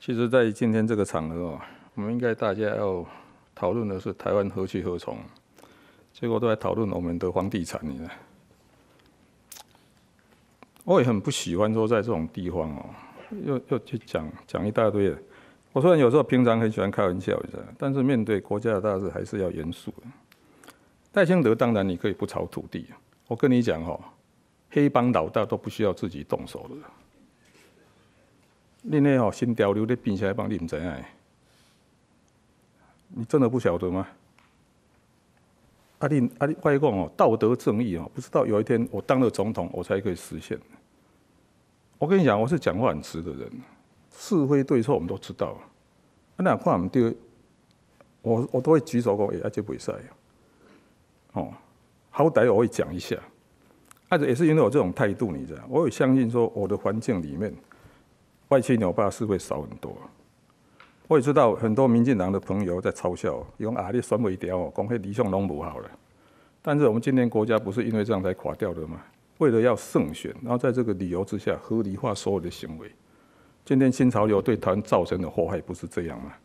其实，在今天这个场合哦，我们应该大家要讨论的是台湾何去何从，结果都在讨论我们的房地产。你呢？我也很不喜欢说在这种地方哦，又去讲一大堆的。我虽然有时候平常很喜欢开玩笑一下，但是面对国家的大事还是要严肃的。赖清德当然你可以不炒土地，我跟你讲哦，黑帮老大都不需要自己动手的。恁那吼新潮流咧变起来帮你唔知影，你真的不晓得吗？我跟你讲哦，道德正义哦，不知道有一天我当了总统，我才可以实现。我跟你讲，我是讲话很直的人，是非对错我们都知道。那看唔对，我都会举手讲，这不会使。哦，好歹我会讲一下。也是因为我这种态度，你知道，我也相信说我的环境里面。歪七扭八是会少很多。我也知道很多民进党的朋友在嘲笑，用你选不掉哦，讲迄理想拢不好了。但是我们今天国家不是因为这样才垮掉的吗？为了要胜选，然后在这个理由之下合理化所有的行为。今天新潮流对台湾造成的祸害不是这样吗？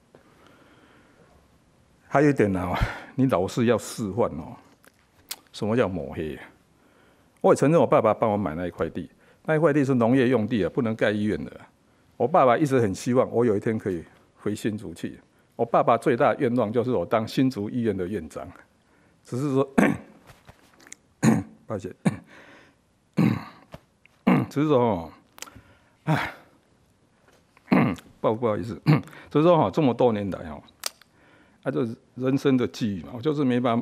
还有一点呢，你老是要示范哦，什么叫抹黑？我也承认我爸爸帮我买那一块地。那一块地是农业用地啊，不能盖医院的。我爸爸一直很希望我有一天可以回新竹去。我爸爸最大的愿望就是我当新竹医院的院长，只是说，抱歉，只是说哦，不好意思，只是说哈，这么多年来哦，就是人生的际遇嘛，我就是没办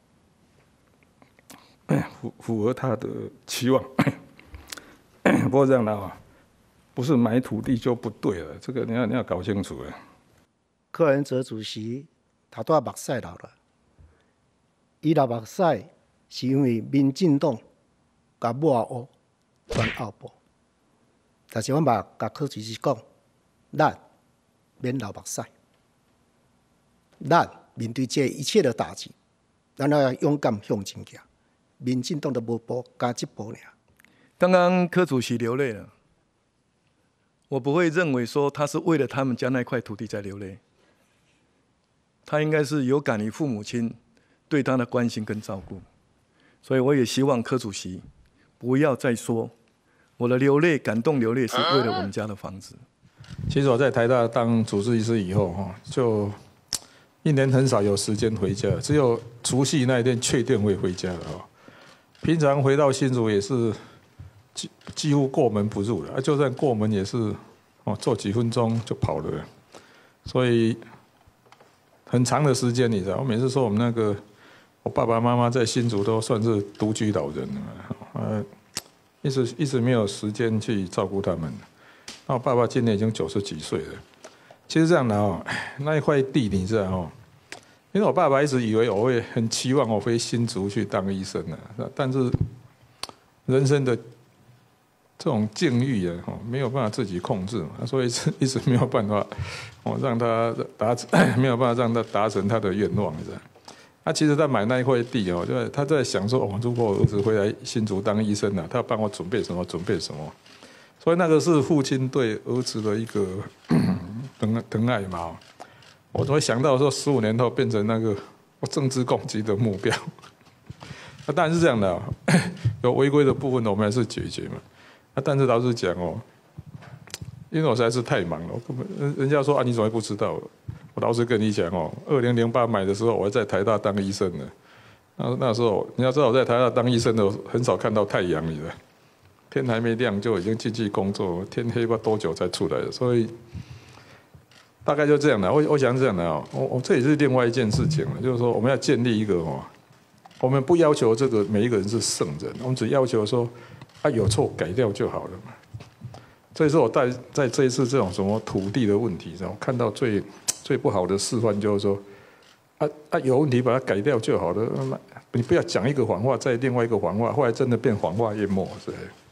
法符合他的期望。不过这样的啊，不是买土地就不对了，这个你要搞清楚了。 柯文哲主席头拄目屎流了，伊流目屎是因为民进党甲抹黑转后部，但是我嘛甲柯主席讲，咱免流目屎，咱面对这一切的打击，咱要勇敢向前行。民进党的无步加一步尔。 刚刚柯主席流泪了，我不会认为说他是为了他们家那块土地在流泪，他应该是有感于父母亲对他的关心跟照顾，所以我也希望柯主席不要再说我的流泪、感动流泪是为了我们家的房子。 其实我在台大当主治医师以后哈，就一年很少有时间回家，只有除夕那一天确定会回家了哦。平常回到新竹也是。几乎过门不入了，就算过门也是坐几分钟就跑了，所以很长的时间，你知道，我每次说我们那个我爸爸妈妈在新竹都算是独居老人了，一直没有时间去照顾他们。那我爸爸今年已经90几岁了。其实这样的哦，那一块地你知道哦，因为我爸爸一直以为我会很期望我回新竹去当医生的，但是人生的。这种境遇啊，没有办法自己控制嘛，所以一直没有办法，让他没有办法让他达成他的愿望，是吧？他其实在买那一块地哦，就他在想说，如果我儿子回来新竹当医生呢，他要帮我准备什么，准备什么。所以那个是父亲对儿子的一个疼爱嘛。我会想到说，15年后变成那个政治攻击的目标。那当然是这样的，有违规的部分我们还是解决嘛。但是老实讲哦，因为我实在是太忙了，根本人家说你怎么会不知道？我老实跟你讲哦，2008买的时候我还在台大当医生呢。那时候你要知道我在台大当医生的，很少看到太阳，你的天还没亮就已经进去工作，天黑不知道多久才出来的，所以大概就这样的。我想这样的哦，这也是另外一件事情了，就是说我们要建立一个我们不要求这个每一个人是圣人，我们只要求说。有错改掉就好了嘛。所以说我在这一次这种什么土地的问题上，我看到最不好的示范就是说，有问题把它改掉就好了。你不要讲一个谎话，再另外一个谎话，后来真的变谎话淹没，是不是？